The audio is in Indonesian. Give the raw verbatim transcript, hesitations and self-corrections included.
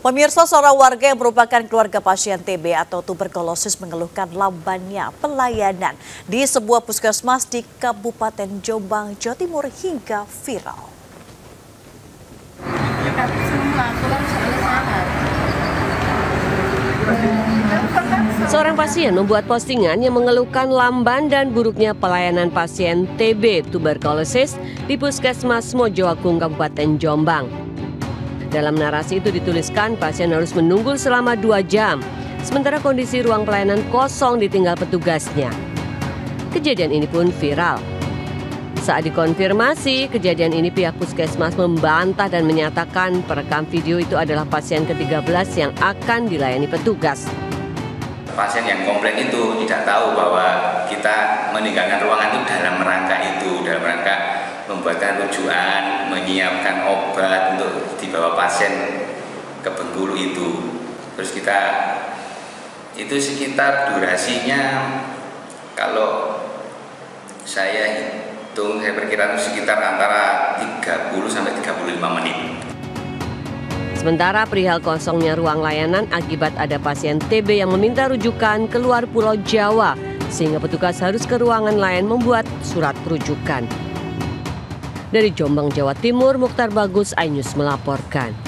Pemirsa, seorang warga yang merupakan keluarga pasien T B atau tuberkulosis mengeluhkan lambannya pelayanan di sebuah puskesmas di Kabupaten Jombang, Jawa Timur hingga viral. Seorang pasien membuat postingan yang mengeluhkan lamban dan buruknya pelayanan pasien T B tuberkulosis di Puskesmas Mojoagung, Kabupaten Jombang. Dalam narasi itu dituliskan pasien harus menunggu selama dua jam, sementara kondisi ruang pelayanan kosong ditinggal petugasnya. Kejadian ini pun viral. Saat dikonfirmasi kejadian ini, pihak puskesmas membantah dan menyatakan perekam video itu adalah pasien ke tiga belas yang akan dilayani petugas. Pasien yang komplain itu tidak tahu bahwa kita meninggalkan ruangan itu dalam rangka itu, dalam rangka membuatkan rujukan, menyiapkan obat untuk dibawa pasien ke Bengkulu itu. Terus kita itu sekitar durasinya, kalau saya hitung, saya perkirakan sekitar antara tiga puluh sampai tiga puluh lima menit. Sementara perihal kosongnya ruang layanan akibat ada pasien T B yang meminta rujukan keluar Pulau Jawa, sehingga petugas harus ke ruangan lain membuat surat rujukan. Dari Jombang, Jawa Timur, Mukhtar Bagus, iNews melaporkan.